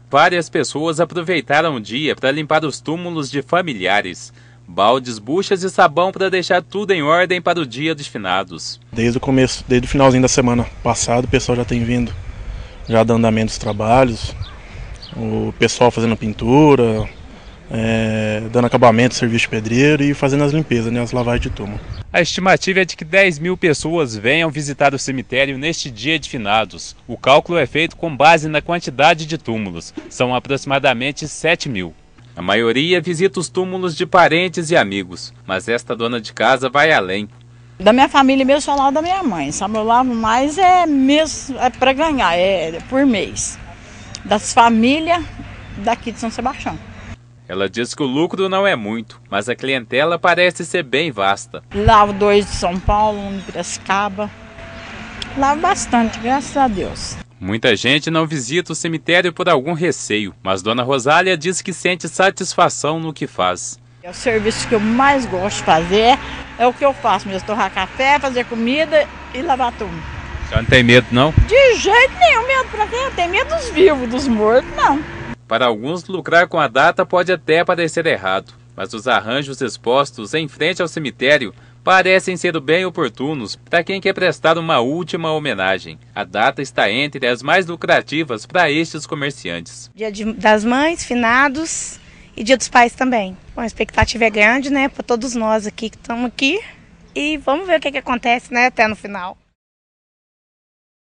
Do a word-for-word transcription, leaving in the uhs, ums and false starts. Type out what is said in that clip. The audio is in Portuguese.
Várias pessoas aproveitaram o dia para limpar os túmulos de familiares. Baldes, buchas e sabão para deixar tudo em ordem para o dia dos finados. Desde o começo, desde o finalzinho da semana passada, o pessoal já tem vindo, já dando andamento dos trabalhos, o pessoal fazendo pintura, é, dando acabamento, serviço de pedreiro e fazendo as limpezas, né, as lavagens de túmulo. A estimativa é de que dez mil pessoas venham visitar o cemitério neste dia de finados. O cálculo é feito com base na quantidade de túmulos, são aproximadamente sete mil. A maioria visita os túmulos de parentes e amigos, mas esta dona de casa vai além. Da minha família mesmo, só lá da minha mãe, sabe? Eu lavo mais é mesmo é para ganhar, é por mês. Das famílias daqui de São Sebastião. Ela diz que o lucro não é muito, mas a clientela parece ser bem vasta. Lavo dois de São Paulo, um de Piracicaba. Lavo bastante, graças a Deus. Muita gente não visita o cemitério por algum receio, mas Dona Rosália diz que sente satisfação no que faz. É o serviço que eu mais gosto de fazer, é o que eu faço mesmo, torrar café, fazer comida e lavar tudo. Você não tem medo, não? De jeito nenhum, medo pra quem? Eu tenho medo dos vivos, dos mortos, não. Para alguns, lucrar com a data pode até parecer errado, mas os arranjos expostos em frente ao cemitério parecem ser bem oportunos para quem quer prestar uma última homenagem. A data está entre as mais lucrativas para estes comerciantes. Dia de, das Mães, finados e Dia dos Pais também. Bom, a expectativa é grande, né, para todos nós aqui que estamos aqui. E vamos ver o que, que acontece, né, até no final.